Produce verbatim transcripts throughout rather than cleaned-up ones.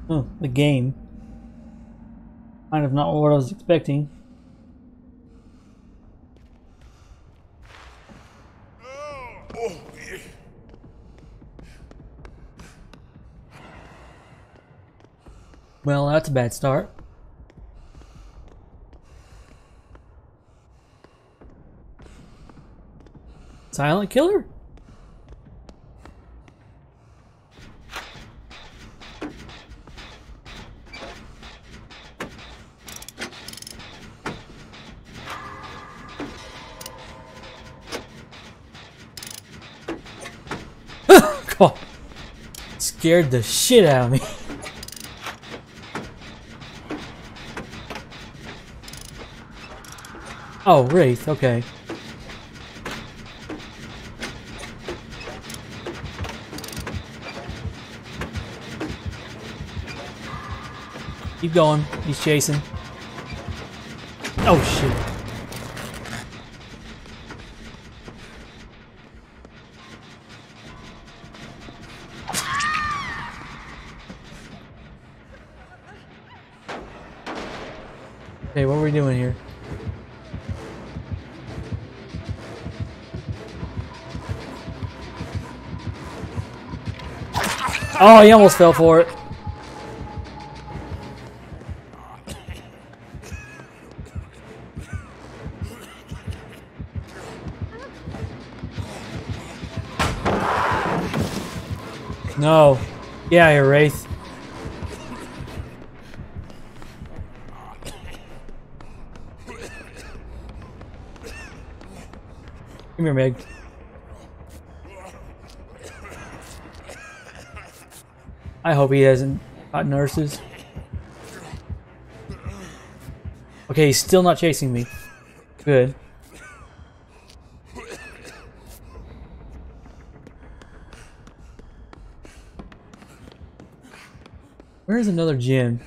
Oh, the game. Kind of not what I was expecting. Well, that's a bad start. Silent killer? God. Scared the shit out of me. Oh, Wraith, okay. Keep going, he's chasing. Oh shit. Okay, what are we doing here? Oh, he almost fell for it. No. Get out of here, Wraith. Come here, Meg. I hope he hasn't got nurses. Okay, he's still not chasing me. Good. Where's another gym?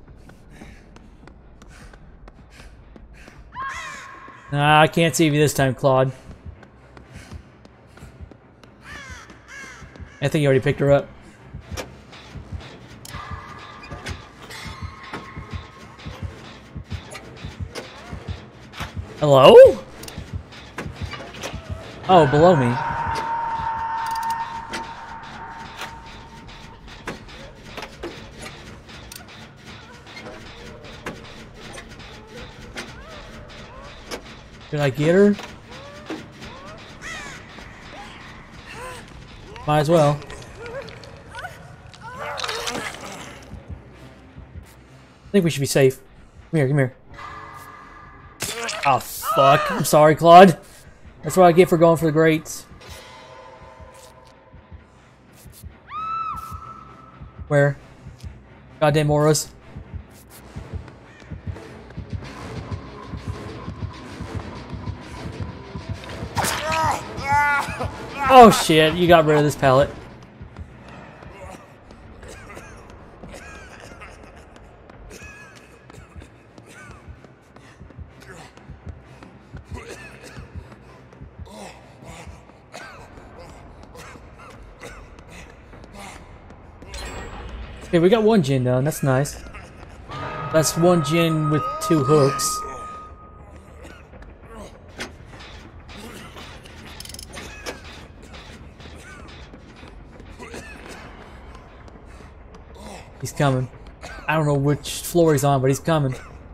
Nah, I can't save you this time, Claude. I think you already picked her up. Hello? Oh, below me. Did I get her? Might as well. I think we should be safe. Come here, come here. Oh, fuck. I'm sorry, Claude. That's what I get for going for the grates. Where? Goddamn auras. Oh shit, you got rid of this pallet. Okay, we got one gin done, that's nice. That's one gin with two hooks. He's coming. I don't know which floor he's on, but he's coming.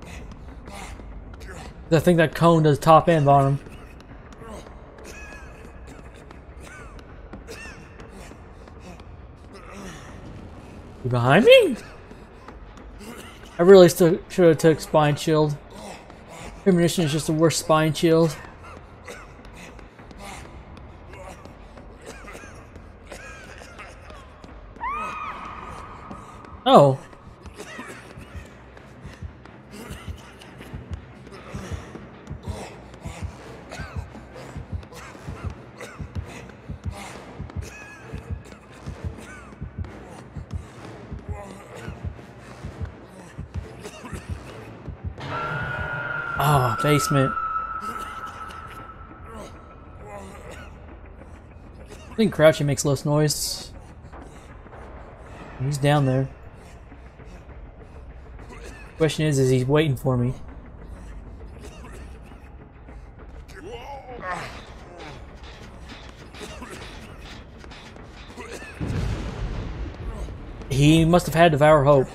I think that cone does top end on him. You behind me? I really still should have took spine shield. Premonition is just the worst spine shield. Oh. Ah, oh, basement. I think crouching makes less noise. He's down there. Question is, is he waiting for me? He must have had Devour Hope.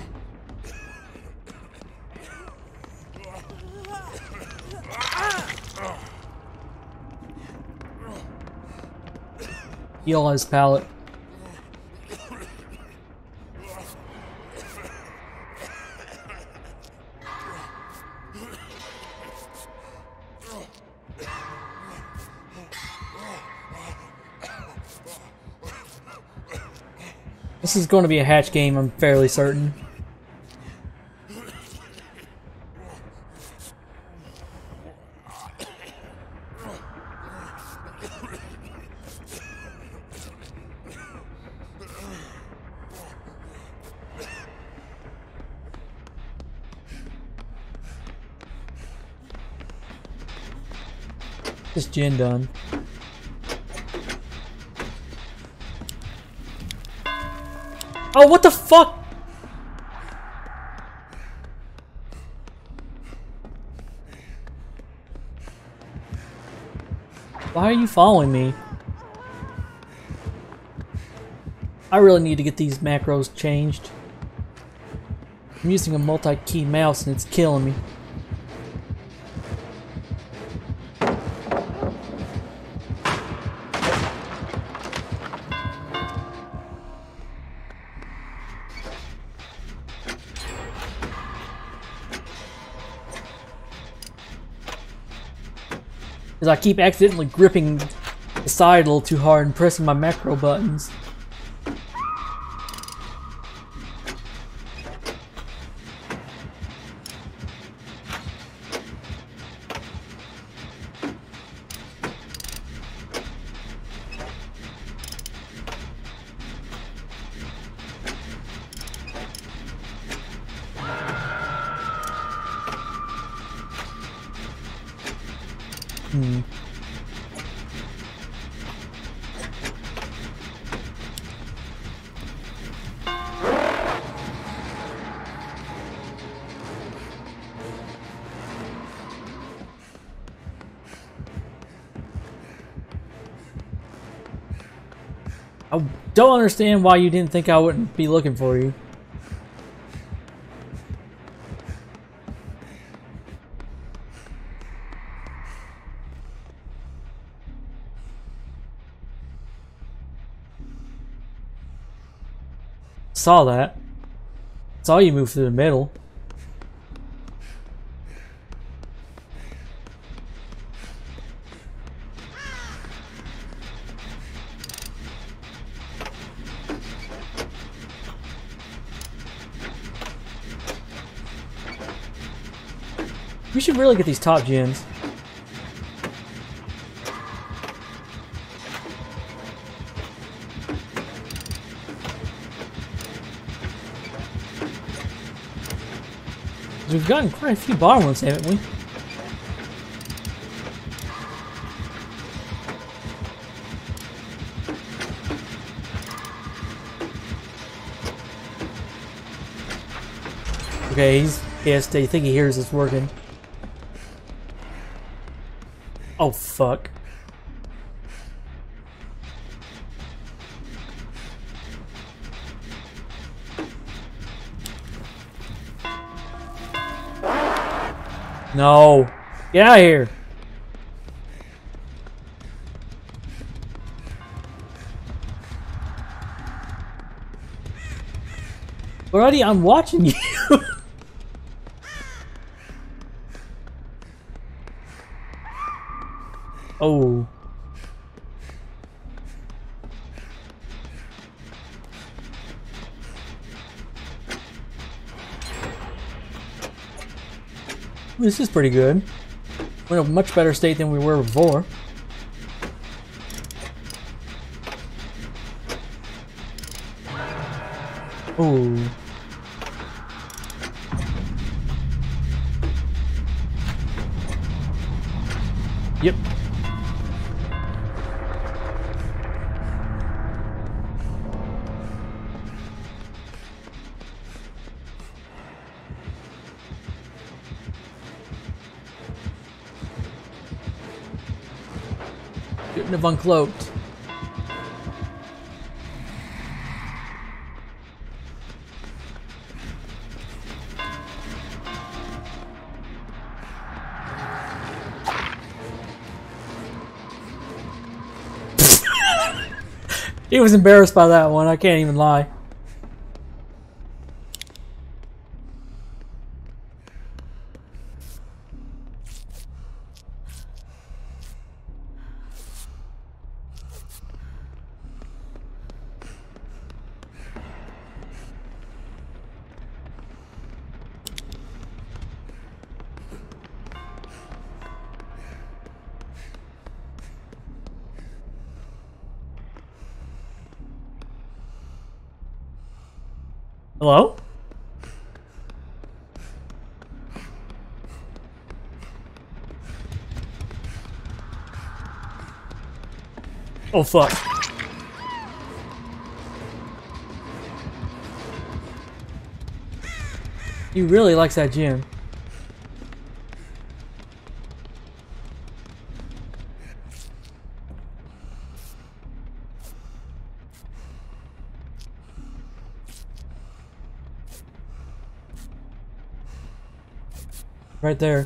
Heal his palate. This is going to be a hatch game, I'm fairly certain. This gin done. Oh, what the fuck? Why are you following me? I really need to get these macros changed. I'm using a multi-key mouse and it's killing me. Because I keep accidentally gripping the side a little too hard and pressing my macro buttons. Hmm. I don't understand why you didn't think I wouldn't be looking for you. Saw that. Saw you move through the middle. We should really get these top gens. We've gotten quite a few bottom ones, haven't we? Okay, he's yes, I think he hears us working. Oh fuck. No. Get out of here. Already, I'm watching you. Oh. This is pretty good. We're in a much better state than we were before. Ooh. Yep. Shouldn't have uncloaked. He was embarrassed by that one, I can't even lie. Hello? Oh fuck. He really likes that gym. Right there.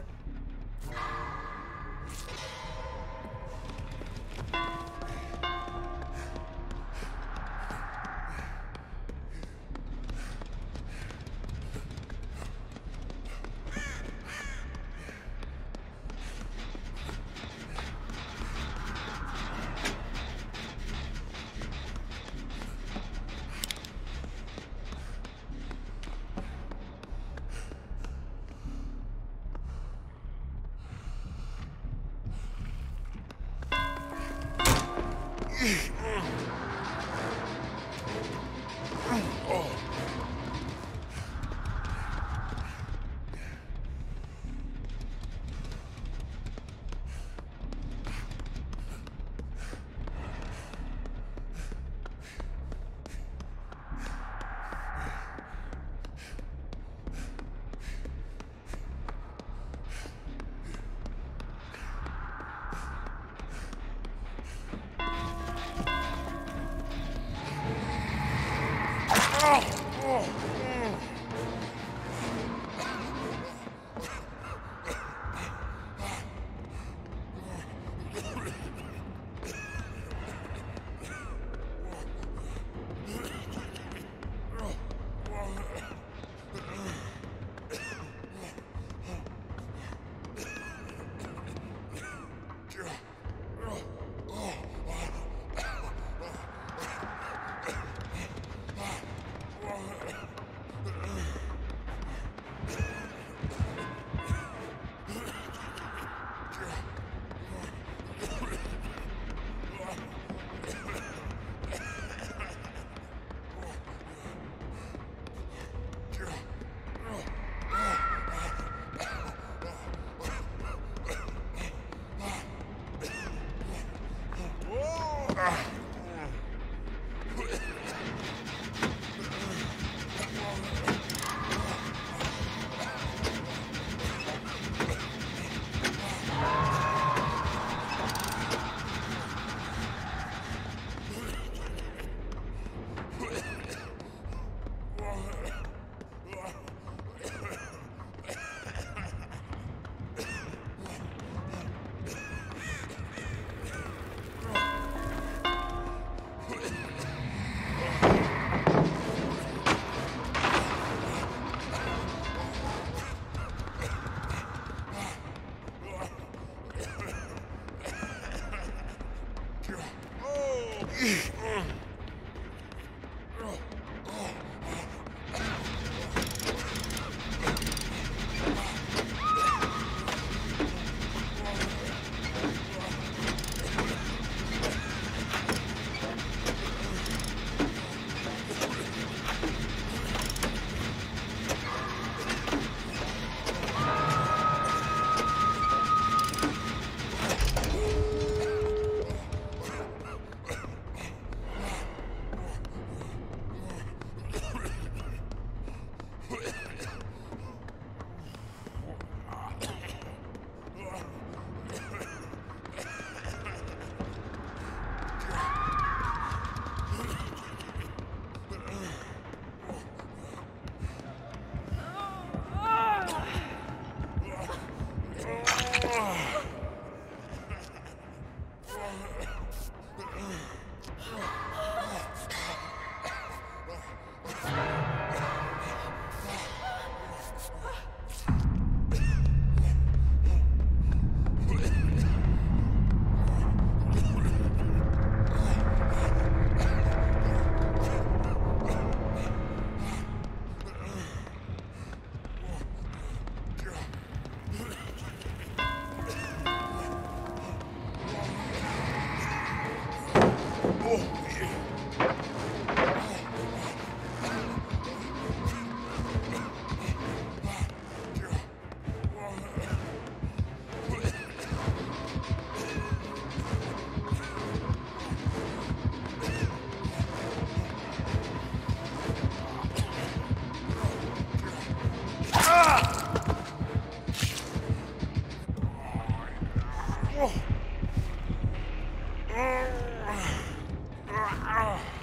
Ah!